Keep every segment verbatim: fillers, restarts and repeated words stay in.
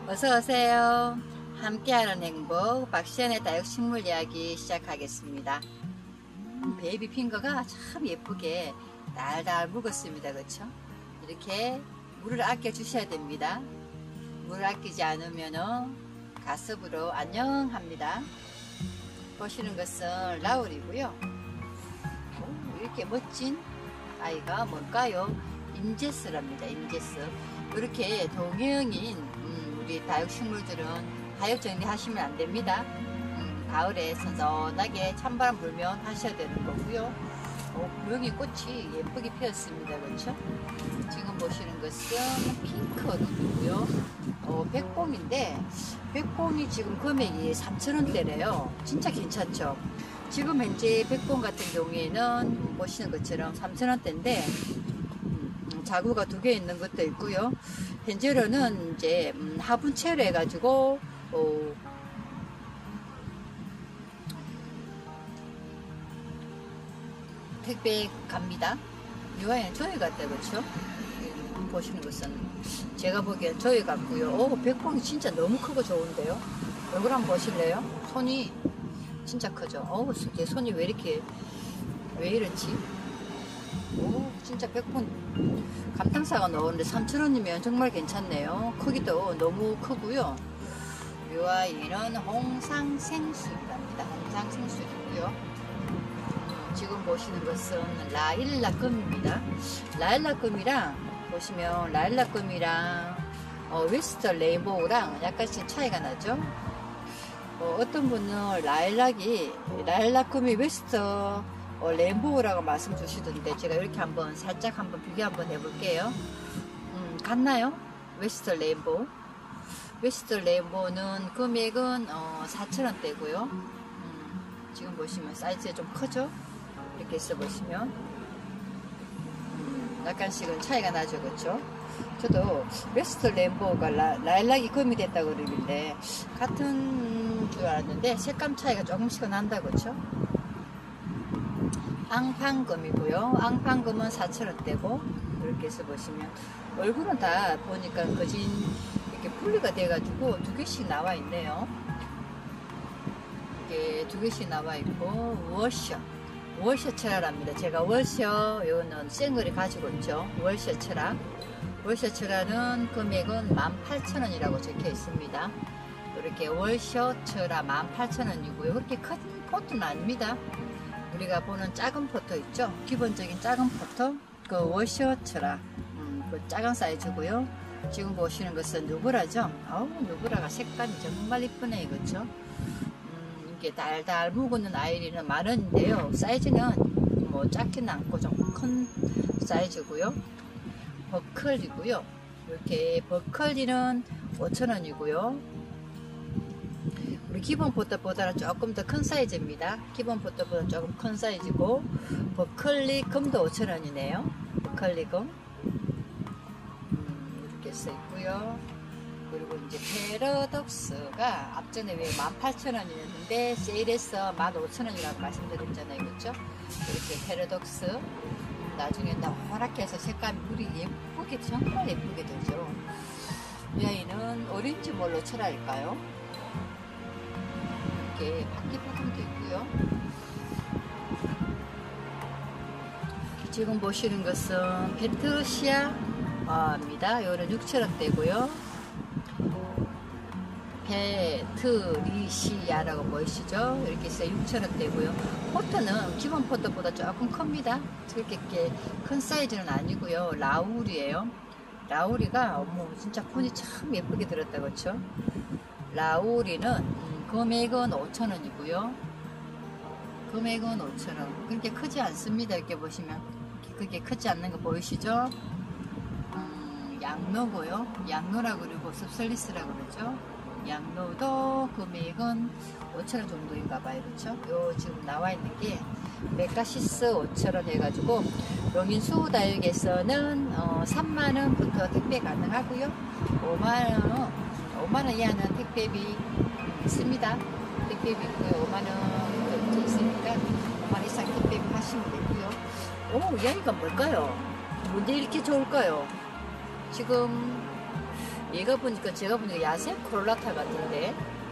어서오세요. 함께하는 행복 박시연의 다육식물 이야기 시작하겠습니다. 음, 베이비 핑거가 참 예쁘게 달달 묵었습니다. 그렇죠? 이렇게 물을 아껴 주셔야 됩니다. 물을 아끼지 않으면 가습으로 안녕합니다. 보시는 것은 라울이고요. 오, 이렇게 멋진 아이가 뭘까요? 임제스랍니다. 임제스. 이렇게 동형인 음, 우리 다육식물들은 다육 정리하시면 안 됩니다. 음, 가을에 선선하게 찬바람 불면 하셔야 되는 거고요. 어, 여기 꽃이 예쁘게 피었습니다. 그렇죠? 지금 보시는 것은 핑크 루비고요. 어, 백봉인데 백봉이 지금 금액이 삼천 원대래요. 진짜 괜찮죠? 지금 현재 백봉 같은 경우에는 보시는 것처럼 삼천 원대인데 음, 자구가 두 개 있는 것도 있고요. 현재로는 이제 음, 화분체로 해가지고 어, 택배 갑니다. 유아에는 조이 같다. 그렇죠? 보시는 것은 제가 보기엔 조이 같고요. 오, 백봉이 진짜 너무 크고 좋은데요. 얼굴 한번 보실래요? 손이 진짜 크죠? 어우, 제 손이 왜 이렇게 왜 이렇지? 오, 진짜 백봉 감탄사가 나오는데 삼천 원이면 정말 괜찮네요. 크기도 너무 크고요. 이 아이는 홍상생술입니다. 홍상생술이고요. 지금 보시는 것은 라일락금입니다. 라일락금이랑 보시면 라일락금이랑 어, 웨스턴 레인보우랑 약간씩 차이가 나죠. 어, 어떤 분은 라일락이 라일락금이 웨스턴 어, 레인보우라고 말씀 주시던데 제가 이렇게 한번 살짝 한번 비교 한번 해볼게요. 음, 같나요? 웨스턴 레인보우. 웨스턴 레인보우는 금액은 어, 사천 원대고요. 음, 지금 보시면 사이즈가 좀 크죠? 이렇게 있어 보시면 음, 약간씩은 차이가 나죠. 그렇죠? 저도 웨스턴 레인보우가 라, 라일락이 금이 됐다고 그러는데 같은 줄 알았는데 색감 차이가 조금씩은 난다. 그렇죠? 앙팡금이고요. 앙팡금은 사천 원대고 이렇게 해서 보시면 얼굴은 다 보니까 거진 이렇게 분리가 돼 가지고 두 개씩 나와 있네요. 이게 두 개씩 나와 있고 월셔 월셔 철화랍니다. 제가 월셔 요거는 생글이 가지고 있죠. 월셔 철화 월셔 철화는 금액은 만 팔천 원이라고 적혀 있습니다. 이렇게 월셔 철화 만 팔천 원이고요. 그렇게 큰 포트는 아닙니다. 우리가 보는 작은 포트 있죠. 기본적인 작은 포트 그 월셔 철화 음, 그 작은 사이즈고요. 지금 보시는 것은 누브라죠. 어우, 누브라가 색감이 정말 이쁘네요. 그렇죠? 이게 달달 묵은 아이리는 만 원인데요. 사이즈는 뭐 작지는 않고 좀 큰 사이즈고요. 버클리고요. 이렇게 버클리는 오천 원이고요. 우리 기본 포트보다는 조금 더 큰 사이즈입니다. 기본 포트보다 조금 큰 사이즈고 버클리 금도 오천 원이네요. 버클리 금 음, 이렇게 써 있고요. 그리고 이제 패러독스가 앞전에 왜 만 팔천 원이었는데 세일해서 만 오천 원이라고 말씀드렸잖아요. 그렇죠? 이렇게 패러독스 나중에 노랗게 해서 색감이 물이 예쁘게 정말 예쁘게 되죠. 이 아이는 오렌지 몰로 철화일까요? 이렇게 바퀴 부분도 있고요. 지금 보시는 것은 페트루시아입니다. 이거는 육천 원대고요. 페트리시아라고 보이시죠? 이렇게 해서 육천 원대고요. 포트는 기본 포트보다 조금 큽니다. 그렇게 큰 사이즈는 아니고요. 라울이에요. 라우리가 어머 진짜 폰이 참 예쁘게 들었다. 그렇죠? 라우리는 음, 금액은 오천 원이고요. 금액은 오천 원. 그렇게 크지 않습니다. 이렇게 보시면 그렇게 크지 않는 거 보이시죠? 음, 양노고요. 양노라고 그러고 습슬리스라고 그러죠. 양노도 금액은 오천 원 정도인가 봐요. 그렇죠? 요 지금 나와 있는 게 메카시스 오천 원 해가지고 용인수 다육에서는 어, 삼만 원부터 택배 가능하고요. 오만 원, 오만 원 이하는 택배비 있습니다. 택배비 있고요. 오만 원부터 있으니까 오만 원 이상 택배비 하시면 되고요. 오, 이 아이가 뭘까요? 뭔데 이렇게 좋을까요? 지금 얘가 보니까 제가 보니까 야생 코롤라타 같은데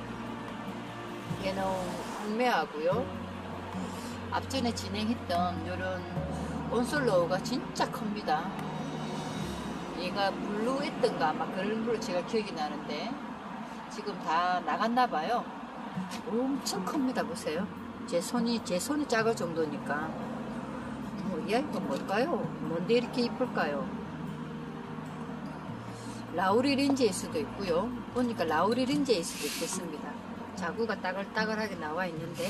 얘는 홍매하고요. 앞전에 진행했던 이런 온솔로우가 진짜 큽니다. 얘가 블루했던가 아마 그런 걸로 제가 기억이 나는데 지금 다 나갔나봐요. 엄청 큽니다. 보세요. 제 손이 제 손이 작을 정도니까. 어, 이 아이가 뭘까요? 뭔데 이렇게 이쁠까요? 라우리 린지일 수도 있고요. 보니까 라우리 린지일 수도 있겠습니다. 자구가 따글따글하게 나와 있는데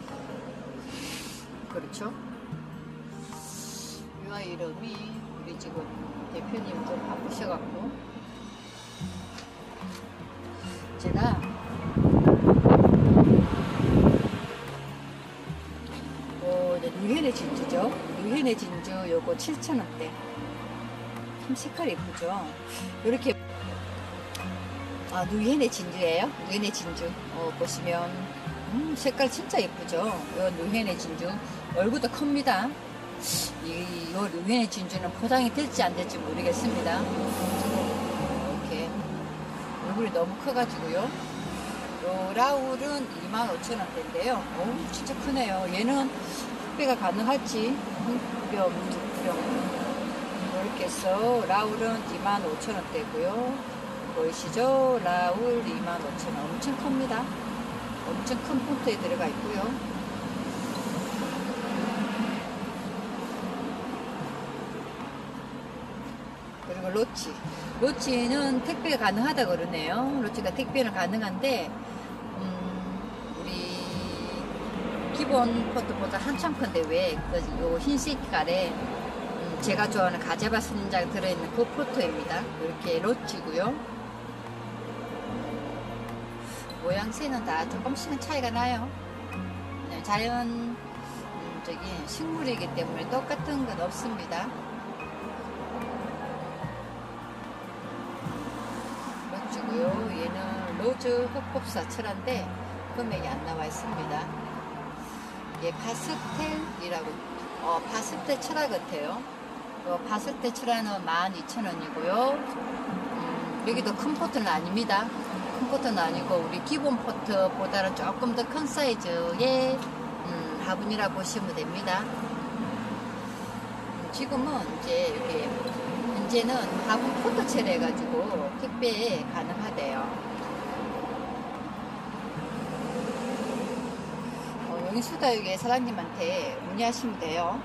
그렇죠? 이 아이 이름이 우리 지금 대표님 좀 바쁘셔갖고 제가 어, 누헤네 진주죠. 누헤네 진주 요거 칠천 원대. 참 색깔 예쁘죠. 이렇게 아 누헤네 진주예요. 누헤네 진주 어, 보시면 음, 색깔 진짜 예쁘죠. 요 누헤네 진주 얼굴도 큽니다. 이, 요 누헤네 진주는 포장이 될지 안 될지 모르겠습니다. 이렇게 얼굴이 너무 커가지고요. 요 라울은 이만 오천 원대인데요. 오, 진짜 크네요. 얘는 택배가 가능할지 뿅, 뿅. 이렇게 해서 라울은 이만 오천 원대고요. 보이시죠? 라울 이만 오천 원. 엄청 큽니다. 엄청 큰 폰트에 들어가 있고요. 그리고 로치. 로치는 택배가 가능하다 그러네요. 로치가 택배는 가능한데 음, 우리 기본 포트보다 한참 큰데 왜 요 흰색 깔에 음, 제가 좋아하는 가제바 선인장 들어있는 그 포트입니다. 이렇게 로치고요. 모양새는 다 조금씩은 차이가 나요. 자연 음, 저기 식물이기 때문에 똑같은 건 없습니다. 로즈고요. 얘는 로즈 흑법사 철화인데 금액이 안 나와 있습니다. 이게 파스텔이라고 어, 파스텔 철화 같아요. 어, 파스텔 철화는 만 이천 원이고요. 음, 여기도 큰 포트는 아닙니다. 큰 포트는 아니고 우리 기본 포트보다는 조금 더 큰 사이즈의 음, 화분이라고 보시면 됩니다. 음, 지금은 이제 이렇게 현재는 화분 포트체를 해가지고 택배 가능하대요. 어, 용인수다육의 사장님한테 문의하시면 돼요.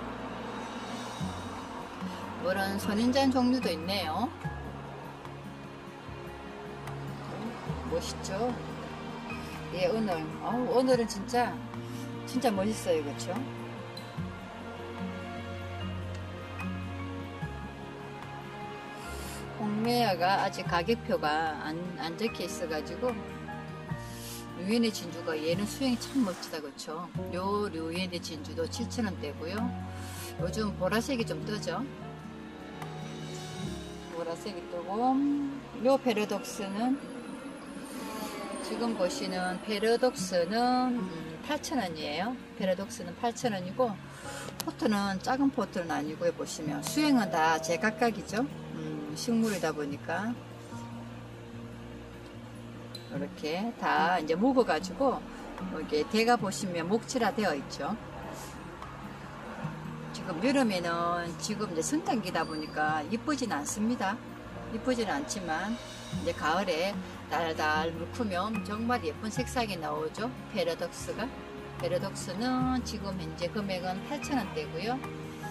이런 선인장 종류도 있네요. 멋있죠? 예, 오늘 어, 오늘은 진짜 진짜 멋있어요. 그렇죠? 홍매야가 아직 가격표가 안, 안 적혀 있어 가지고 류엔의 진주가 얘는 수행이 참 멋지다. 그렇죠? 요 류엔의 진주도 칠천 원대고요. 요즘 보라색이 좀 뜨죠? 보라색이 뜨고 요 페르독스는 지금 보시는 페르독스는 음, 팔천 원이에요. 페르독스는 팔천 원이고 포트는 작은 포트는 아니고요. 보시면 수행은 다 제각각이죠. 음, 식물이다 보니까 이렇게 다 이제 묵어 가지고 이게 대가 보시면 목칠화 되어 있죠. 지금 여름에는 지금 이제 성장기다 보니까 이쁘진 않습니다. 이쁘진 않지만 이제 가을에 달달 물크면 정말 예쁜 색상이 나오죠. 페르독스가. 페르독스는 지금 현재 금액은 팔천 원대고요.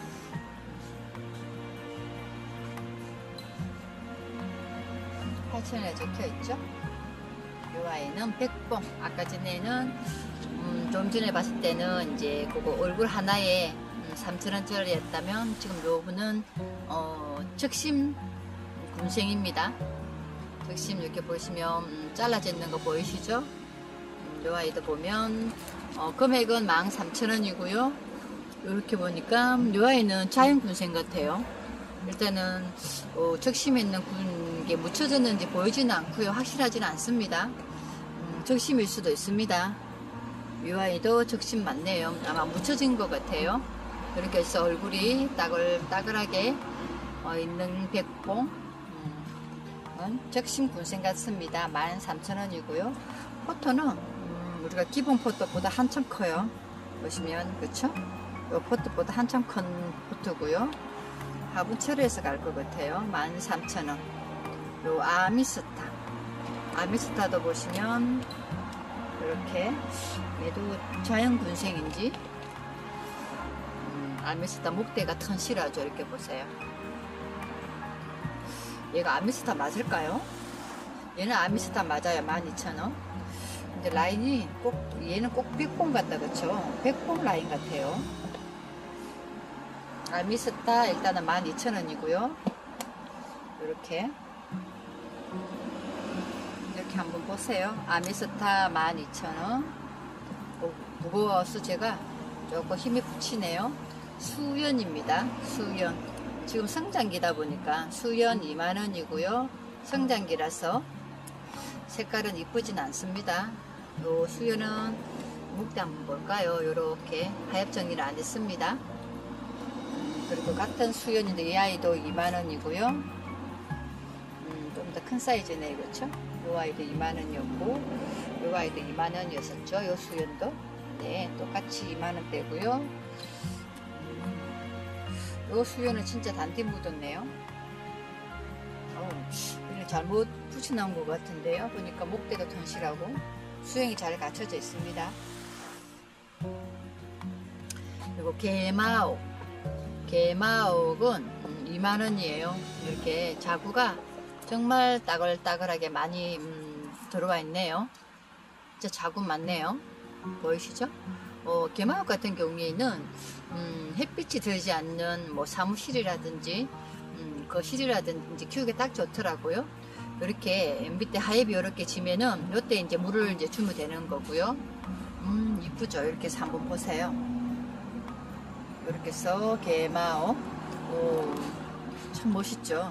팔천 원에 적혀 있죠. 이 아이는 백봉. 아까 전에는 음, 좀 전에 봤을 때는 이제 그거 얼굴 하나에 음, 삼천 원짜리였다면 지금 요분은 어, 적심 군생입니다. 적심 이렇게 보시면 음, 잘라져 있는 거 보이시죠? 음, 요 아이도 보면 어, 금액은 만 삼천 원이고요. 이렇게 보니까 요 아이는 자연 군생 같아요. 일단은 어, 적심에 있는 군게 묻혀졌는지 보이지는 않고요. 확실하지는 않습니다. 음, 적심일 수도 있습니다. 요 아이도 적심 맞네요. 아마 묻혀진 것 같아요. 그렇게 해서 얼굴이 따글따글하게 어, 있는 백봉. 음, 어, 보시면 적심 군생 같습니다. 만 삼천 원이고요. 포토는 음, 우리가 기본 포토보다 한참 커요. 보시면 그쵸? 요 포트보다 한참 큰 포트고요. 화분 처리해서 갈 것 같아요. 만 삼천 원. 요 아미스타. 아미스타도 보시면 이렇게 얘도 자연 군생인지 음, 아미스타 목대가 튼실하죠. 이렇게 보세요. 얘가 아미스타 맞을까요? 얘는 아미스타 맞아요. 만 이천 원. 근데 라인이 꼭 얘는 꼭 백봉 같다 그쵸? 백봉 라인 같아요. 아미스타 일단은 만 이천 원이고요. 이렇게 이렇게 한번 보세요. 아미스타 만 이천 원. 오, 무거워서 제가 조금 힘이 붙이네요. 수연입니다. 수연. 지금 성장기다 보니까 수연 이만 원이고요. 성장기라서 색깔은 이쁘진 않습니다. 요 수연은 목대 한번 볼까요? 요렇게 하엽 정리를 안 했습니다. 그리고 같은 수연인데 이 아이도 이만 원이고요. 음, 좀 더 큰 사이즈네, 그렇죠? 요 아이도 이만 원이었고, 요 아이도 이만 원이었었죠. 요 수연도. 네, 똑같이 이만 원대고요. 음, 요 수연은 진짜 단디 묻었네요. 어, 이를 잘못 붙여놓은 것 같은데요. 보니까 목대도 튼실하고 수영이 잘 갖춰져 있습니다. 그리고 게마옥. 게마옥은 이만 원이에요. 이렇게 자구가 정말 따글따글하게 많이 음, 들어와 있네요. 진짜 자구 많네요. 보이시죠? 어, 게마옥 같은 경우에는 음, 햇빛이 들지 않는 뭐 사무실이라든지 음, 거실이라든지 키우기 딱 좋더라고요. 이렇게 밑에 하엽이 이렇게 지면은 이때 이제 물을 이제 주면 되는 거고요. 음, 이쁘죠? 이렇게 해서 한번 보세요. 이렇게 해서 게마옥. 오, 참 멋있죠?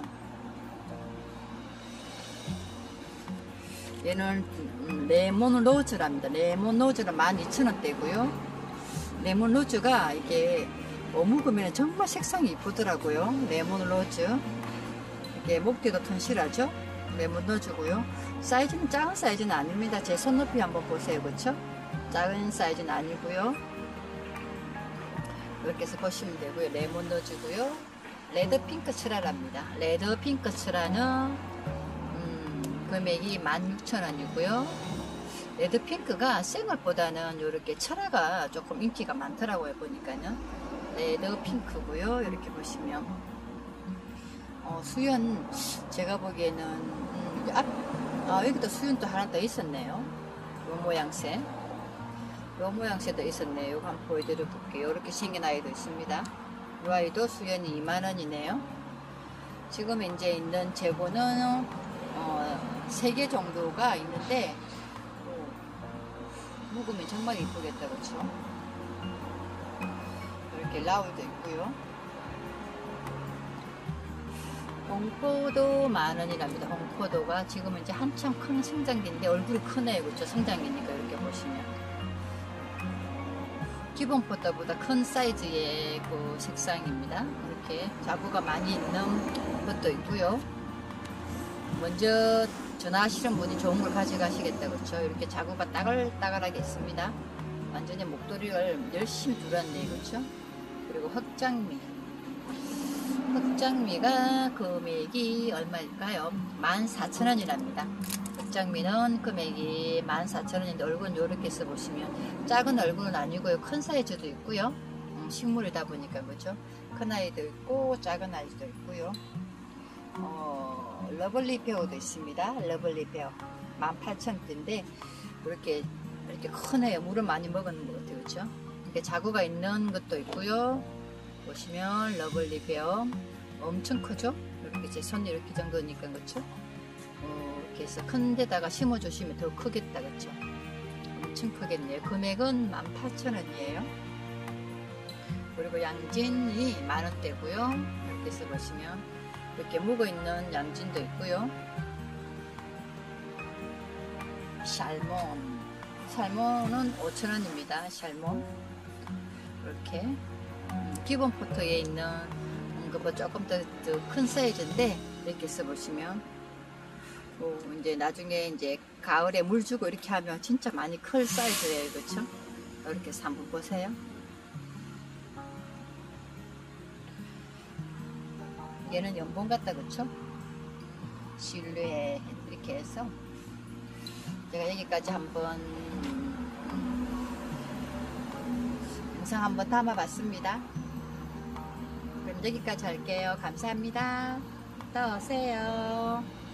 얘는 레몬 로즈랍니다. 레몬 로즈는 만 이천 원대고요. 레몬 로즈가 이게 어묵으면 정말 색상이 이쁘더라고요. 레몬 로즈. 이게 목대도 튼실하죠? 레몬 로즈고요. 사이즈는 작은 사이즈는 아닙니다. 제 손높이 한번 보세요. 그쵸? 작은 사이즈는 아니고요. 이렇게 해서 보시면 되고요. 레몬 로즈고요. 레드 핑크 칠하랍니다. 레드 핑크 칠하는 음, 금액이 만 육천 원이고요. 레드 핑크가 생얼보다는 이렇게 철화가 조금 인기가 많더라고요. 보니까요. 레드 핑크고요. 이렇게 보시면 어, 수연 제가 보기에는 음, 앞, 아, 여기도 수연 또 하나 더 있었네요. 요 모양새. 요 모양새도 있었네요. 이거 한번 보여드려 볼게요. 이렇게 생긴 아이도 있습니다. 이 아이도 수연이 이만 원이네요. 지금 이제 있는 재고는 어, 세 개 정도가 있는데 어, 묵으면 정말 이쁘겠다. 그렇죠? 이렇게 라울도 있고요. 홍포도 만 원이랍니다. 홍포도가 지금 이제 한참 큰 성장기인데 얼굴이 크네요. 그렇죠? 성장기니까 이렇게 보시면 기본 포터보다 큰 사이즈의 그 색상입니다. 이렇게 자구가 많이 있는 것도 있고요. 먼저 전화하시는 분이 좋은 걸 가져가시겠다. 그렇죠? 이렇게 자구가 따글따글하게 있습니다. 완전히 목도리를 열심히 dur았네요. 그렇죠? 그리고 흑장미. 흑장미가 금액이 얼마일까요? 만 사천 원이랍니다. 흑장미는 금액이 만 사천 원인데 얼굴은 이렇게 써보시면 작은 얼굴은 아니고요. 큰 사이즈도 있고요. 음, 식물이다 보니까 그죠? 큰 아이도 있고 작은 아이도 있고요. 어, 러블리 페어도 있습니다. 러블리 페어 만 팔천 원대인데 이렇게 이렇게 크네요. 물을 많이 먹은 것 같아요. 그렇죠? 이렇게 자구가 있는 것도 있고요. 보시면 러블리 베어 엄청 크죠? 이렇게 제 손이 이렇게 정도니까 그렇죠? 어, 이렇게 해서 큰 데다가 심어 주시면 더 크겠다. 그렇죠? 엄청 크겠네요. 금액은 만 팔천 원이에요. 그리고 양진이 만 원대고요. 이렇게 해서 보시면 이렇게 묵어 있는 양진도 있고요. 샬몬. 샬몬은 오천 원입니다. 샬몬. 이렇게 음, 기본 포트에 있는 것보다 조금 더 큰 사이즈인데 이렇게 써보시면 뭐 이제 나중에 이제 가을에 물 주고 이렇게 하면 진짜 많이 클 사이즈예요, 그렇죠? 이렇게 해서 한번 보세요. 얘는 연봉 같다, 그렇죠? 실루엣 이렇게 해서 제가 여기까지 한번 영상 한번 담아봤습니다. 그럼 여기까지 할게요. 감사합니다. 또 오세요.